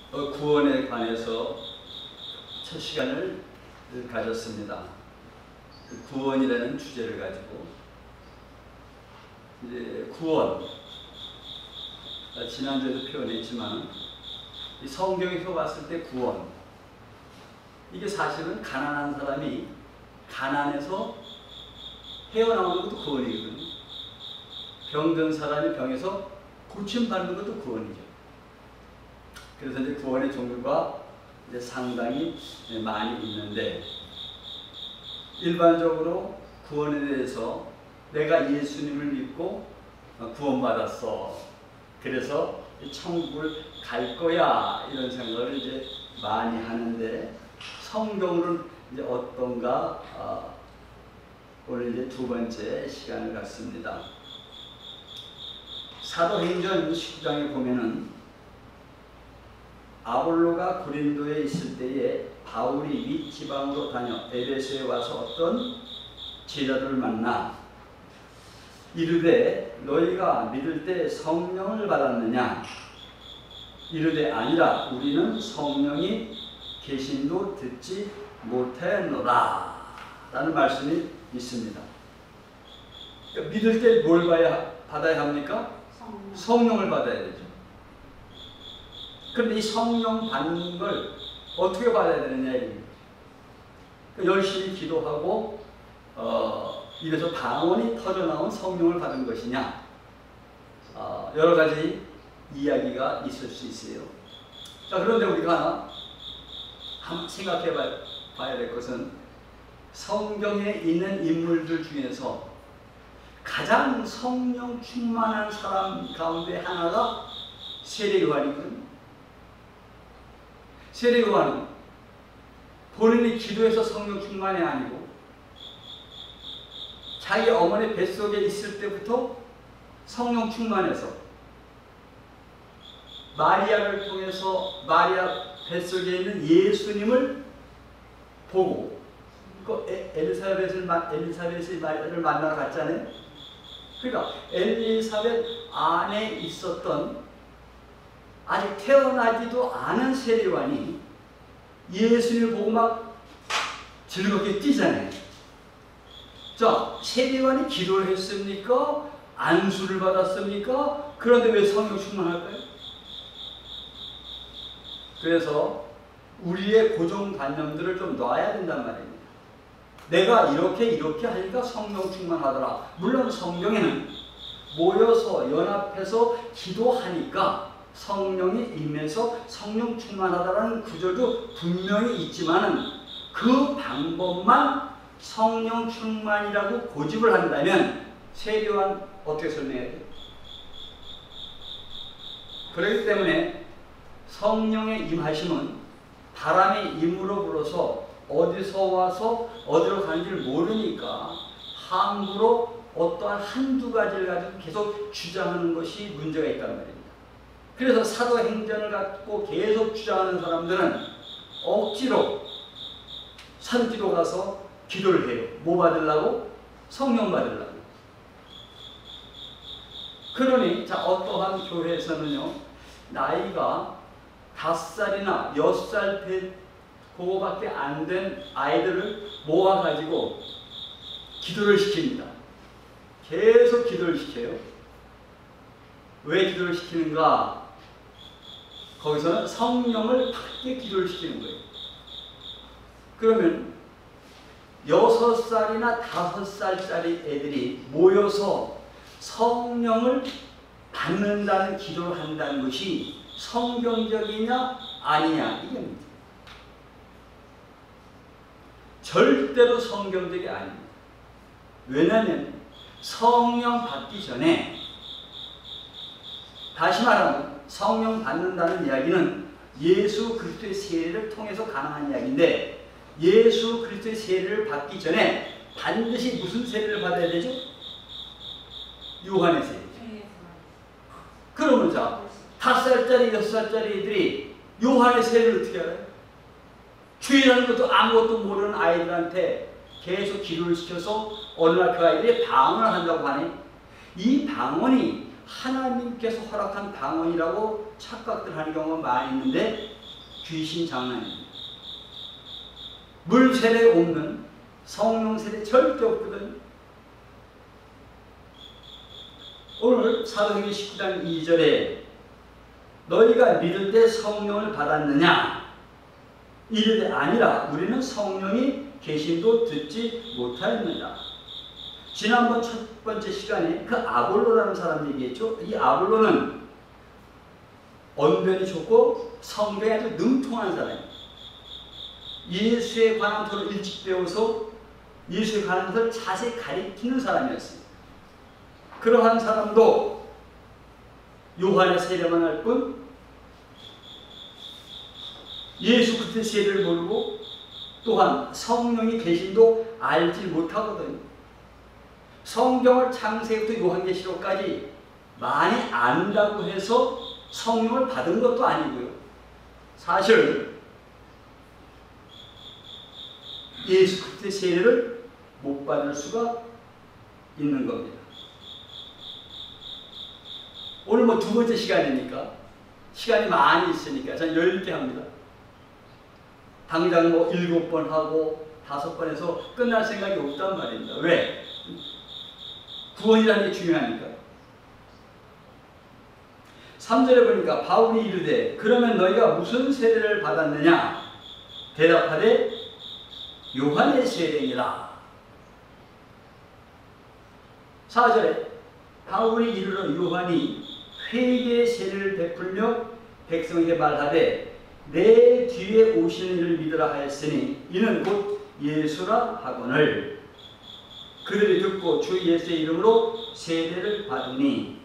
구원에 관해서 첫 시간을 가졌습니다. 구원이라는 주제를 가지고 이제 구원, 지난주에도 표현했지만 이 성경에서 봤을 때 구원, 이게 사실은 가난한 사람이 가난에서 헤어나오는 것도 구원이거든요. 병든 사람이 병에서 고침받는 것도 구원이죠. 그래서 이제 구원의 종류가 이제 상당히 많이 있는데, 일반적으로 구원에 대해서 내가 예수님을 믿고 구원받았어, 그래서 천국을 갈 거야, 이런 생각을 이제 많이 하는데, 성경은 이제 어떤가, 오늘 이제 두 번째 시간을 갖습니다. 사도행전 19장에 보면은 아볼로가 고린도에 있을 때에 바울이 윗 지방으로 다녀 에베소에 와서 어떤 제자들을 만나 이르되 너희가 믿을 때 성령을 받았느냐? 이르되 아니라 우리는 성령이 계심도 듣지 못하였노라 라는 말씀이 있습니다. 그러니까 믿을 때 뭘 받아야 합니까? 성령을 받아야 되죠. 그런데 이 성령 받는 걸 어떻게 받아야 되느냐 이겁니다. 열심히 기도하고 입에서 방언이 터져나온 성령을 받은 것이냐, 여러 가지 이야기가 있을 수 있어요. 자, 그런데 우리가 한번 생각해 봐야 될 것은 성경에 있는 인물들 중에서 가장 성령 충만한 사람 가운데 하나가 세례요한이거든요. 세례요한은 본인이 기도해서 성령 충만이 아니고 자기 어머니 뱃속에 있을 때부터 성령 충만해서 마리아를 통해서 마리아 뱃속에 있는 예수님을 보고 엘리사벳이 마리아를 만나러 갔잖아요. 그러니까 엘리사벳 안에 있었던 아직 태어나지도 않은 세례요한이 예수님을 보고 막 즐겁게 뛰잖아요. 자, 세례요한이 기도를 했습니까? 안수를 받았습니까? 그런데 왜 성령 충만할까요? 그래서 우리의 고정관념들을 좀 놔야 된단 말입니다. 내가 이렇게 하니까 성령 충만하더라. 물론 성경에는 모여서 연합해서 기도하니까 성령이 임해서 성령 충만하다라는 구절도 분명히 있지만은 그 방법만 성령 충만이라고 고집을 한다면 세례요한 어떻게 설명해야 돼요? 그렇기 때문에 성령의 임하심은 바람이 임으로 불어서 어디서 와서 어디로 가는지를 모르니까 함부로 어떠한 한두 가지를 가지고 계속 주장하는 것이 문제가 있단 말입니다. 그래서 사도행전을 갖고 계속 주장하는 사람들은 억지로 산기도 가서 기도를 해요. 뭐 받으려고? 성령 받으려고. 그러니 자, 어떠한 교회에서는요, 나이가 5살이나 6살 그거밖에 안 된 아이들을 모아가지고 기도를 시킵니다. 계속 기도를 시켜요. 왜 기도를 시키는가? 거기서는 성령을 받게 기도를 시키는 거예요. 그러면 6살이나 5살짜리 애들이 모여서 성령을 받는다는 기도를 한다는 것이 성경적이냐 아니냐, 이게 문제입니다. 절대로 성경적이 아닙니다. 왜냐하면 성령 받기 전에, 다시 말하면 성령 받는다는 이야기는 예수 그리스도의 세례를 통해서 가능한 이야기인데, 예수 그리스도의 세례를 받기 전에 반드시 무슨 세례를 받아야 되죠? 요한의 세례죠. 그러면 자, 5살짜리, 6살짜리 애들이 요한의 세례를 어떻게 알아요? 주일하는 것도 아무것도 모르는 아이들한테 계속 기도를 시켜서 어느 날 그 아이들이 방언을 한다고 하니, 이 방언이 하나님께서 허락한 방언이라고 착각들 하는 경우가 많이 있는데 귀신 장난입니다. 물 세례 없는 성령 세례 절대 없거든요. 오늘 사도행전 19장 2절에 너희가 믿을 때 성령을 받았느냐? 이르되 아니라 우리는 성령이 계심도 듣지 못하였느니라. 지난번 첫 번째 시간에 그 아볼로라는 사람 얘기했죠. 이 아볼로는 언변이 좋고 성경에 아주 능통한 사람이에요. 예수에 관한 것을 일찍 배워서 예수에 관한 것을 자세히 가리키는 사람이었어요. 그러한 사람도 요한의 세례만 할 뿐 예수 그리스도의 세례를 모르고 또한 성령이 계심도 알지 못하거든요. 성경을 창세기부터 요한계시록까지 많이 안다고 해서 성령을 받은 것도 아니고요. 사실 예수 그리스도의 세례를 못 받을 수가 있는 겁니다. 오늘 뭐 두 번째 시간이니까 시간이 많이 있으니까 전 10개 합니다. 당장 뭐 7번 하고 5번 해서 끝날 생각이 없단 말입니다. 왜? 구원이라는 게 중요하니까. 3절에 보니까 바울이 이르되 그러면 너희가 무슨 세례를 받았느냐? 대답하되 요한의 세례니라. 4절에 바울이 이르러 요한이 회개의 세례를 베풀며 백성에게 말하되 내 뒤에 오시는 이를 믿으라 하였으니 이는 곧 예수라 하거늘 그들이 듣고 주 예수의 이름으로 세례를 받으니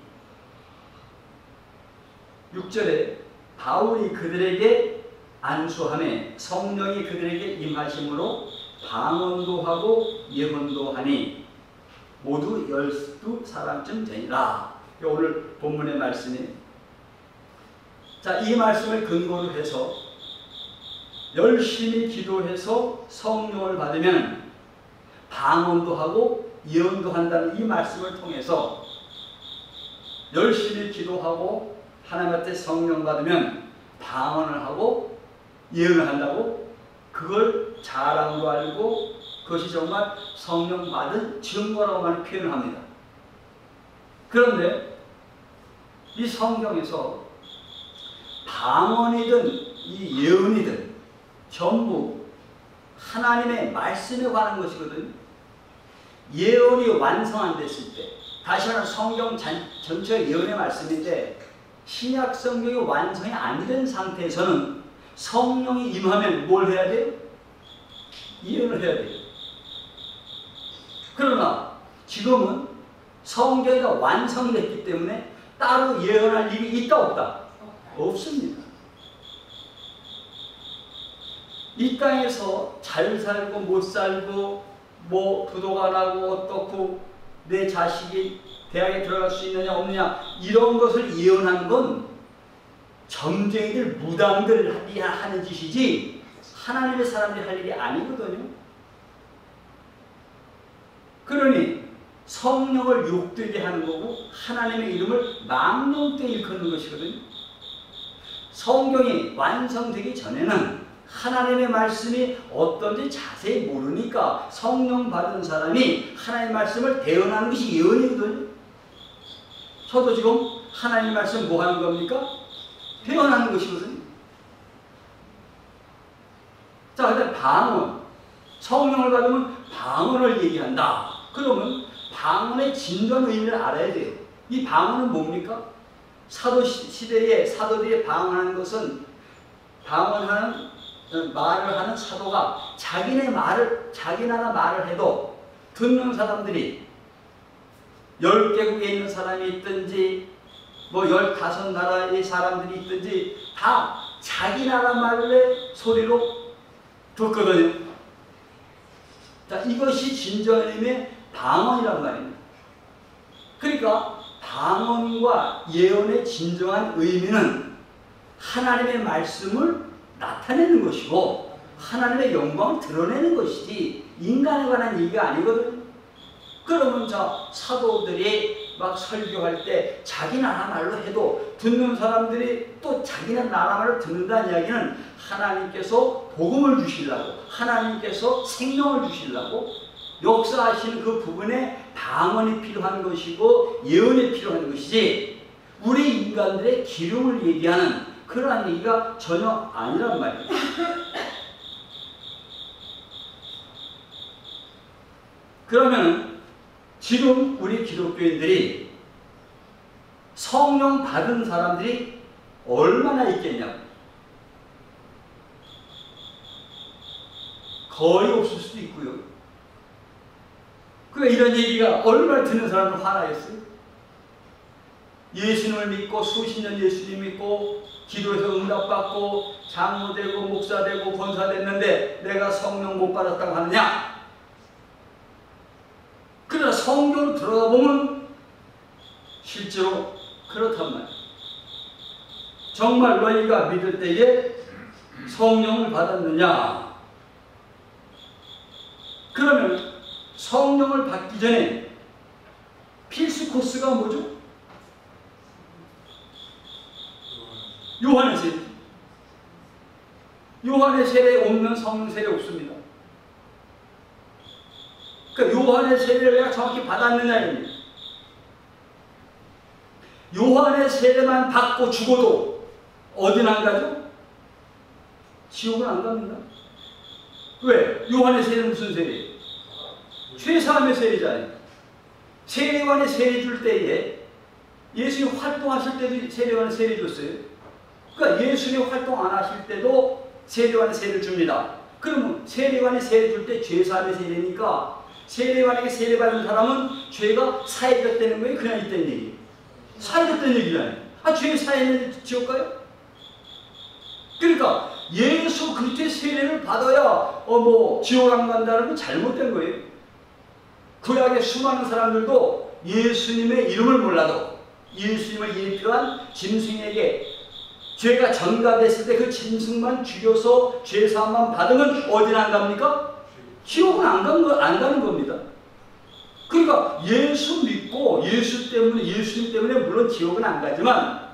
6절에 바울이 그들에게 안수하매 성령이 그들에게 임하심으로 방언도 하고 예언도 하니 모두 12사람쯤 되니라. 오늘 본문의 말씀이 자, 이 말씀을 근거로 해서 열심히 기도해서 성령을 받으면 방언도 하고 예언도 한다는 이 말씀을 통해서 열심히 기도하고 하나님한테 성령 받으면 방언을 하고 예언을 한다고 그걸 자랑으로 알고 그것이 정말 성령 받은 증거라고 많이 표현을 합니다. 그런데 이 성경에서 방언이든 이 예언이든 전부 하나님의 말씀에 관한 것이거든요. 예언이 완성 안 됐을 때, 다시 말하면 성경 전체 예언의 말씀인데 신약 성경이 완성이 안 된 상태에서는 성령이 임하면 뭘 해야 돼요? 예언을 해야 돼요. 그러나 지금은 성경이 완성이 됐기 때문에 따로 예언할 일이 있다 없다? 없습니다. 이 땅에서 잘 살고 못 살고 뭐 부도가 나고 어떻고 내 자식이 대학에 들어갈 수 있느냐 없느냐 이런 것을 예언하는 건 점쟁이들 무당들 하는 짓이지 하나님의 사람들이 할 일이 아니거든요. 그러니 성령을 욕되게 하는 거고 하나님의 이름을 망령되게 일컫는 것이거든요. 성경이 완성되기 전에는 하나님의 말씀이 어떤지 자세히 모르니까 성령 받은 사람이 하나님의 말씀을 대언하는 것이 예언이거든요. 저도 지금 하나님의 말씀 뭐 하는 겁니까? 대언하는 것이거든요. 자, 그다음 방언. 성령을 받으면 방언을 얘기한다. 그러면 방언의 진전 의미를 알아야 돼요. 이 방언은 뭡니까? 사도 시대에 사도들이 방언하는 것은 방언하는 말을 하는 사도가 자기네 말을 자기 나라 말을 해도 듣는 사람들이 10개국에 있는 사람이 있든지 뭐 15나라의 사람들이 있든지 다 자기 나라 말의 소리로 듣거든요. 자, 이것이 진전임의 방언이란 말입니다. 그러니까 방언과 예언의 진정한 의미는 하나님의 말씀을 나타내는 것이고 하나님의 영광을 드러내는 것이지 인간에 관한 얘기가 아니거든요. 그러면 저 사도들이 막 설교할 때 자기 나라 말로 해도 듣는 사람들이 또 자기네 나라 말로 듣는다는 이야기는 하나님께서 복음을 주시려고, 하나님께서 생명을 주시려고 역사하시는 그 부분에 방언이 필요한 것이고 예언이 필요한 것이지, 우리 인간들의 기름을 얘기하는 그러한 얘기가 전혀 아니란 말이에요. 그러면 지금 우리 기독교인들이 성령 받은 사람들이 얼마나 있겠냐고. 거의 없을 수도 있고요. 그러니까 이런 얘기가 얼마나 듣는 사람을 화나겠어요? 예수님을 믿고 수십 년 예수님 믿고 기도해서 응답받고 장로되고 목사되고 권사됐는데 내가 성령 못 받았다고 하느냐? 그러나 성경으로 들어가 보면 실제로 그렇단 말이에요. 정말 너희가 믿을 때에 성령을 받았느냐? 그러면 성령을 받기 전에 필수 코스가 뭐죠? 요한의 세례. 요한의 세례에 없는 성령 세례 없습니다. 그러니까 요한의 세례를 내가 정확히 받았느냐입니다. 요한의 세례만 받고 죽어도 어디는 안 가죠? 지옥은 안 갑니다. 왜? 요한의 세례는 무슨 세례예요? 죄사함의 세례잖아요. 세례관이 세례 줄 때에 예수님 활동하실 때도 세례관이 세례 줬어요. 그러니까 예수님 활동 안 하실 때도 세례관이 세례를 줍니다. 그러면 세례관이 세례 줄 때 죄사함의 세례니까 세례관에게 세례받은 사람은 죄가 사해졌다는 거예요? 그냥 있다는 얘기예요? 사해졌다는 얘기잖아요. 아, 죄 사해는 지옥 가요? 그러니까 예수 그리스도의 세례를 받아야 지옥 안 간다는 건 잘못된 거예요. 구약의 수많은 사람들도 예수님의 이름을 몰라도 예수님을 예표한 짐승에게 죄가 전가됐을 때 그 짐승만 죽여서 죄사함만 받으면 어디는 안 갑니까? 지옥은 안 가는 겁니다. 그러니까 예수 믿고 예수님 때문에 물론 지옥은 안 가지만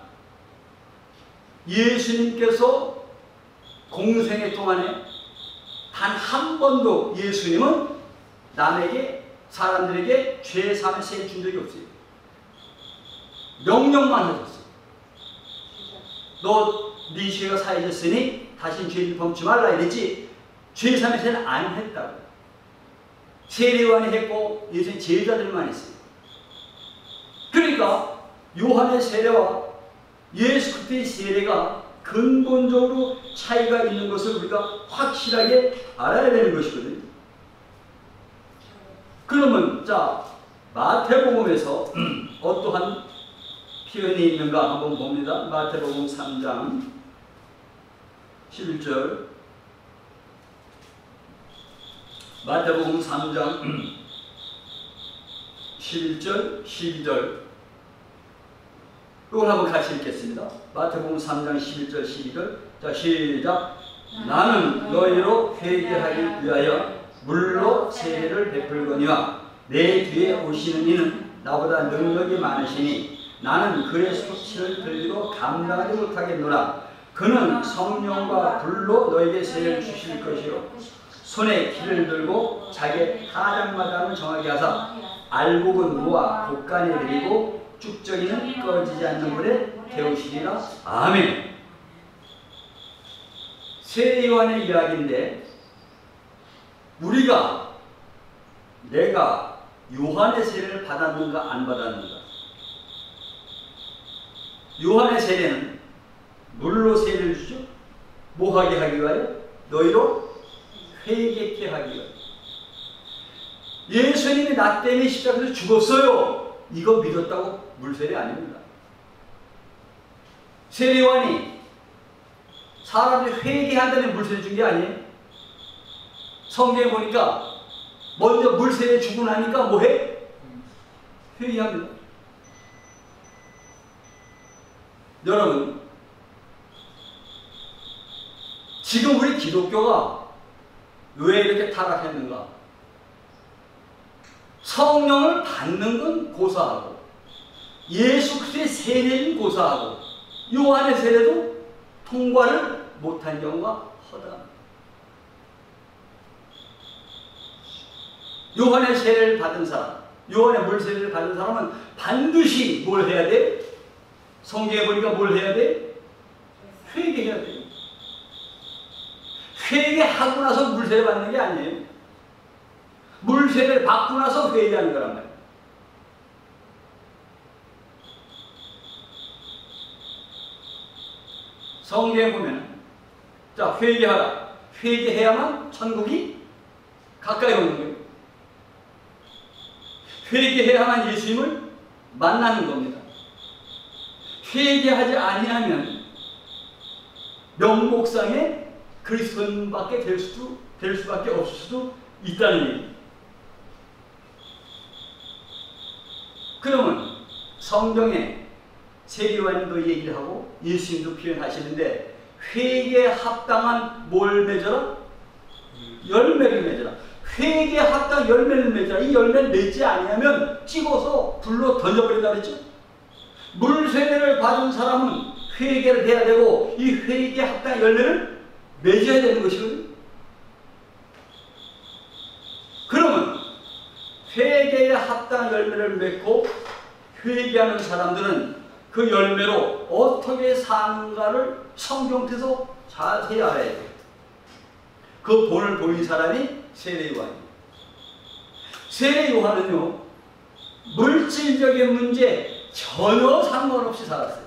예수님께서 공생애 동안에 단 한 번도 예수님은 남에게 사람들에게 죄사함의 세례 준 적이 없어요. 명령만 하셨어요. 너 네 죄가 사해졌으니 다신 죄를 범치 말라 이랬지 죄사함의 세례는 안 했다고. 세례관이 했고 예수님 제자들만 했어요. 그러니까 요한의 세례와 예수 그리스도의 세례가 근본적으로 차이가 있는 것을 우리가 확실하게 알아야 되는 것이거든요. 그러면 자 마태복음에서 어떠한 표현이 있는가 한번 봅니다. 마태복음 3장 11절. 마태복음 3장 11절 12절 이걸 한번 같이 읽겠습니다. 마태복음 3장 11절 12절. 자 시작. 나는 너희로 회개하기 위하여 물로 세례를 베풀거니와 내 뒤에 오시는 이는 나보다 능력이 많으시니 나는 그의 수치를 들기도 감당하지 못하겠노라. 그는 성령과 불로 너에게 세례를 주실 것이요 손에 기를 들고 자기 타작마당을 정하게 하사 알곡은 모아 곡간에 들이고 쭉저기는 꺼지지 않는 불에 데우시리라. 아멘. 세례요한의 이야기인데 내가 요한의 세례를 받았는가 안 받았는가. 요한의 세례는 물로 세례를 주죠. 뭐하게 하기 위하여? 너희로 회개케 하기 위하여. 예수님이 나 때문에 십자가에서 죽었어요. 이거 믿었다고 물세례 아닙니다. 세례요한이 사람들이 회개한다는 물세례 준 게 아니에요. 성경에 보니까 먼저 물세례 주고 나니까 뭐해? 회개합니다. 여러분, 지금 우리 기독교가 왜 이렇게 타락했는가? 성령을 받는 건 고사하고 예수 그리스도의 세례는 고사하고 요한의 세례도 통과를 못한 경우가 허다합니다. 요한의 세례를 받은 사람, 요한의 물 세례를 받은 사람은 반드시 뭘 해야 돼? 성경에 보니까 뭘 해야 돼? 회개해야 돼. 회개하고 나서 물 세례 받는 게 아니에요. 물 세례를 받고 나서 회개하는 거란 말이에요. 성경에 보면 자, 회개하라. 회개해야만 천국이 가까이 오는 거예요. 회개해야만 예수님을 만나는 겁니다. 회개하지 아니하면 명목상에 그리스도인밖에 될 수밖에 없을 수도 있다는 얘기예요. 그러면 성경에 세리요한도 얘기를 하고 예수님도 표현하시는데 회개에 합당한 뭘 맺어라? 열매를 맺어라. 회개에 합당한 열매를 맺어라. 이 열매를 맺지 아니하면 찍어서 불로 던져버린다 그랬죠? 물세례를 받은 사람은 회개를 해야 되고 이 회개에 합당한 열매를 맺어야 되는 것이거든요. 그러면 회개에 합당한 열매를 맺고 회개하는 사람들은 그 열매로 어떻게 사는가를 성경에서 자세히 알아야 돼요. 그 본을 보인 사람이 세례요한이에요. 세례요한은요, 물질적인 문제 전혀 상관없이 살았어요.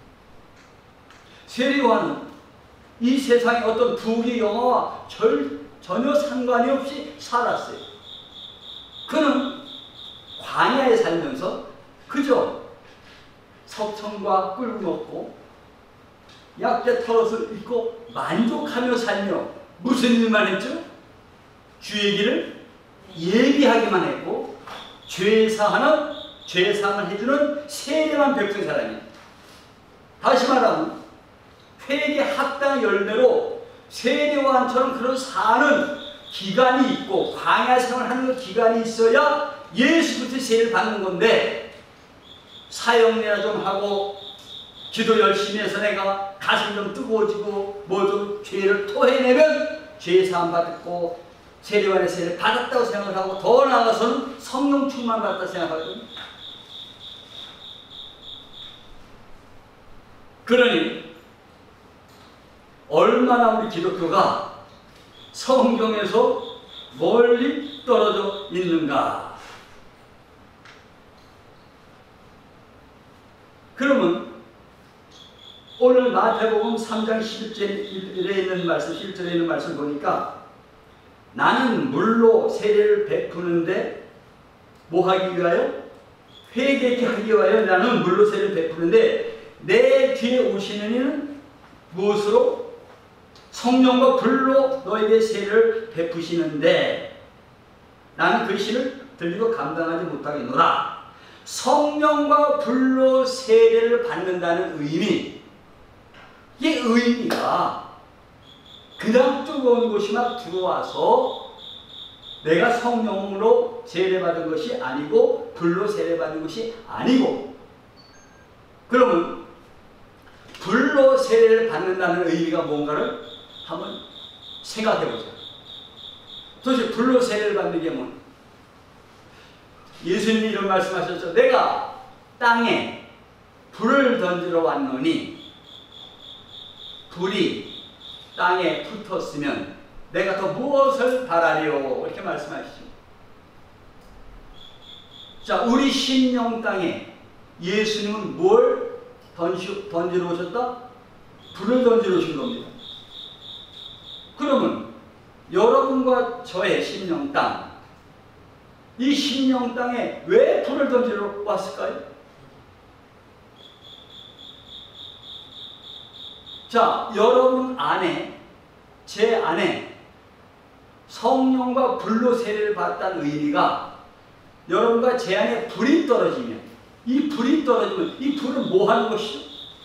세례요한은 이 세상의 어떤 부귀 영화와 전혀 상관이 없이 살았어요. 그는 광야에 살면서 그저 석청과 꿀 먹고 약재 털옷을 입고 만족하며 살며 무슨 일만 했죠? 주의 길을 예비하기만 했고 죄사하는 죄상을 해주는 세례만 베푼 사람이에요. 다시 말하면 회개 합당 열매로 세례요한처럼 그런 사는 기간이 있고 광야 생활하는 기간이 있어야 예수 그리스도의 세례를 받는 건데 사형내나 좀 하고 기도 열심히 해서 내가 가슴 좀 뜨거워지고 뭐 좀 죄를 토해내면 죄 사함 받고 세례요한의 세례를 받았다고 생각하고 더 나아가서는 성령 충만 받았다고 생각하거든요. 그러니 얼마나 우리 기독교가 성경에서 멀리 떨어져 있는가. 그러면 오늘 마태복음 3장 11절에 있는 말씀, 11절에 있는 말씀 보니까 나는 물로 세례를 베푸는데 뭐 하기 위하여? 회개케 하기 위하여 나는 물로 세례를 베푸는데 내 뒤에 오시는 이는 무엇으로? 성령과 불로 너에게 세례를 베푸시는데 나는 그 신을 들리고 감당하지 못하겠노라. 성령과 불로 세례를 받는다는 의미, 이 의미가 그냥 뜨거운 것이 막 들어와서 내가 성령으로 세례받은 것이 아니고 불로 세례받은 것이 아니고, 그러면 불로 세례를 받는다는 의미가 뭔가를 한번 생각해보자. 도대체 불로 세례를 받는 게 뭐냐? 예수님이 이런 말씀하셨죠. 내가 땅에 불을 던지러 왔노니 불이 땅에 붙었으면 내가 더 무엇을 바라리요? 이렇게 말씀하시죠. 자, 우리 심령 땅에 예수님은 뭘 던지러 오셨다? 불을 던지러 오신 겁니다. 그러면 여러분과 저의 심령 땅, 이 심령 땅에 왜 불을 던지러 왔을까요? 자, 여러분 안에, 제 안에 성령과 불로 세례를 받았다는 의미가 여러분과 제 안에 불이 떨어지면, 이 불이 떨어지면 이 불은 뭐 하는 것이죠?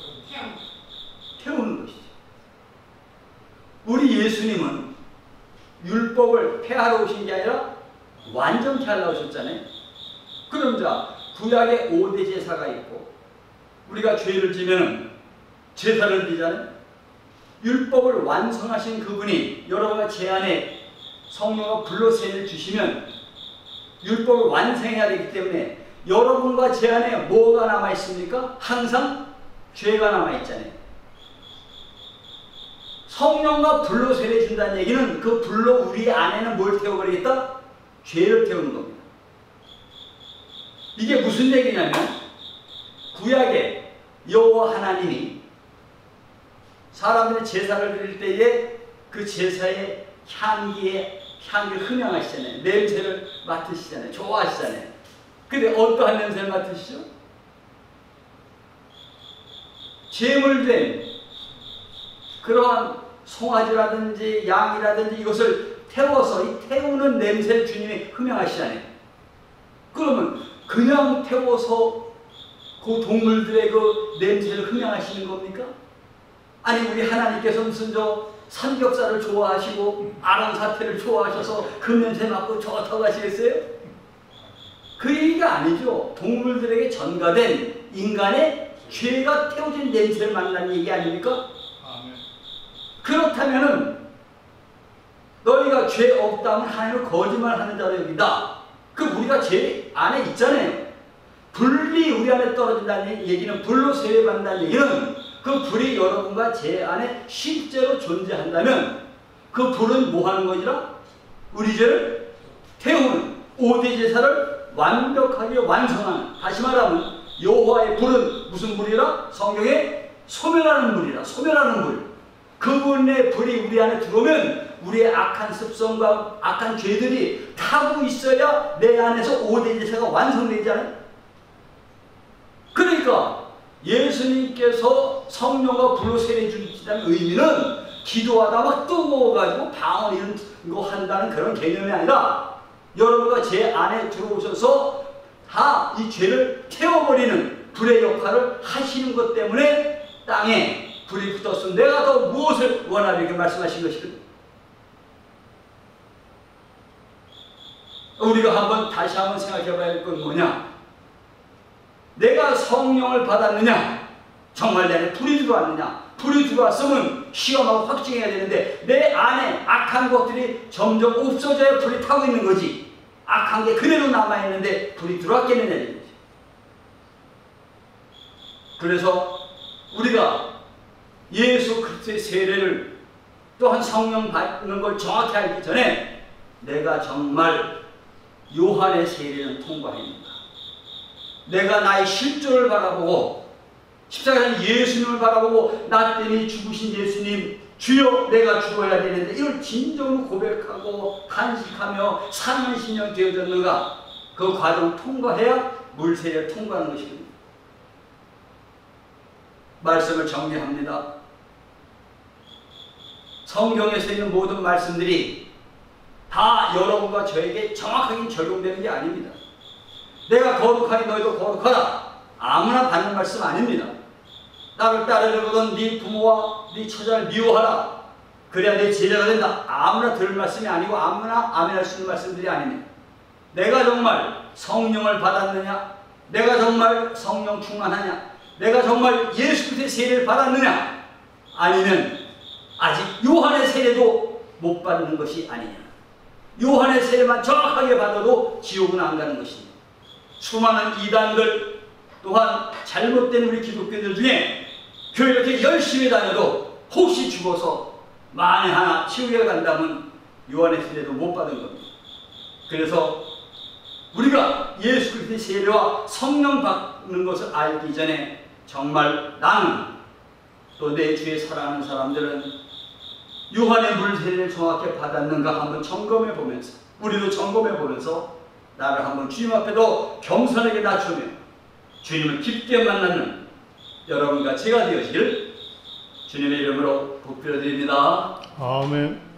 태우는 것이죠. 우리 예수님은 율법을 폐하러 오신 게 아니라 완전케 하려고 오셨잖아요. 그럼 자, 구약에 5대 제사가 있고 우리가 죄를 지면 제사를 드리잖아요. 율법을 완성하신 그분이 여러분과 제 안에 성령과 불로 세례를 주시면 율법을 완성해야 되기 때문에 여러분과 제 안에 뭐가 남아있습니까? 항상 죄가 남아있잖아요. 성령과 불로 세례 준다는 얘기는 그 불로 우리 안에는 뭘 태워버리겠다? 죄를 태우는 겁니다. 이게 무슨 얘기냐면 구약에 여호와 하나님이 사람들이 제사를 드릴 때에 그 제사의 향기를 흠양하시잖아요. 냄새를 맡으시잖아요. 좋아하시잖아요. 근데 어떠한 냄새를 맡으시죠? 제물된 그러한 송아지라든지 양이라든지 이것을 태워서 이 태우는 냄새를 주님이 흠양하시잖아요. 그러면 그냥 태워서 그 동물들의 그 냄새를 흠양하시는 겁니까? 아니 우리 하나님께서 무슨 삼겹살을 좋아하시고 아랑사태를 좋아하셔서 그 냄새 맡고 좋다고 하시겠어요? 그 얘기가 아니죠. 동물들에게 전가된 인간의 죄가 태워진 냄새를 맡는다는 얘기 아닙니까? 그렇다면은 너희가 죄 없다면 하나님을 거짓말하는 자로 여긴다. 그 우리가 죄 안에 있잖아요. 불이 우리 안에 떨어진다는 얘기는 불로 세례받는다는 얘기는 그 불이 여러분과 제 안에 실제로 존재한다면 그 불은 뭐 하는 거니라? 우리 죄를 태우는 5대 제사를 완벽하게 완성하는, 다시 말하면 여호와의 불은 무슨 불이라? 성경에 소멸하는 불이라. 소멸하는 불. 그분의 불이 우리 안에 들어오면 우리의 악한 습성과 악한 죄들이 타고 있어야 내 안에서 5대 제사가 완성되잖아요. 그러니까 예수님께서 성령과 불로 세례 주시다는 의미는 기도하다 막 뜨거워가지고 방언 이런 거 한다는 그런 개념이 아니라 여러분과 제 안에 들어오셔서 다 이 죄를 태워버리는 불의 역할을 하시는 것 때문에 땅에 불이 붙었으면 내가 더 무엇을 원하리 이렇게 말씀하신 것이거든요. 우리가 다시 한번 생각해 봐야 할 건 뭐냐? 내가 성령을 받았느냐? 정말 내 안에 불이 들어왔느냐? 불이 들어왔으면 시험하고 확증해야 되는데 내 안에 악한 것들이 점점 없어져야 불이 타고 있는 거지. 악한 게 그대로 남아있는데 불이 들어왔겠느냐 이거지. 그래서 우리가 예수 그리스도의 세례를 또한 성령 받는 걸 정확히 알기 전에 내가 정말 요한의 세례는 통과했는가? 내가 나의 실존을 바라보고 십자가에서 예수님을 바라보고 나 때문에 죽으신 예수님 주여 내가 죽어야 되는데 이걸 진정으로 고백하고 간직하며 사는 신령 되어졌는가? 그 과정 통과해야 물세례를 통과하는 것입니다. 말씀을 정리합니다. 성경에서 있는 모든 말씀들이 다 여러분과 저에게 정확하게 적용되는 게 아닙니다. 내가 거룩하니 너희도 거룩하라. 아무나 받는 말씀 아닙니다. 나를 따르려거든 네 부모와 네 처자를 미워하라. 그래야 내 제자가 된다. 아무나 들을 말씀이 아니고 아무나 아멘할 수 있는 말씀들이 아닙니다. 내가 정말 성령을 받았느냐? 내가 정말 성령 충만하냐? 내가 정말 예수 그리스도의 세례를 받았느냐? 아니면 아직 요한의 세례도 못 받는 것이 아니냐? 요한의 세례만 정확하게 받아도 지옥은 안 가는 것입니다. 수많은 이단들 또한 잘못된 우리 기독교인들 중에 교회 이렇게 열심히 다녀도 혹시 죽어서 만에 하나 지옥에 간다면 요한의 세례도 못 받은 겁니다. 그래서 우리가 예수 그리스도의 세례와 성령 받는 것을 알기 전에 정말 나는 또 내 주위에 사랑하는 사람들은 요한의 물 세례를 정확히 받았는가 한번 점검해 보면서 우리도 점검해 보면서 나를 한번 주님 앞에도 겸손하게 낮추며 주님을 깊게 만나는 여러분과 제가 되어질 주님의 이름으로 복비려 드립니다. 아멘.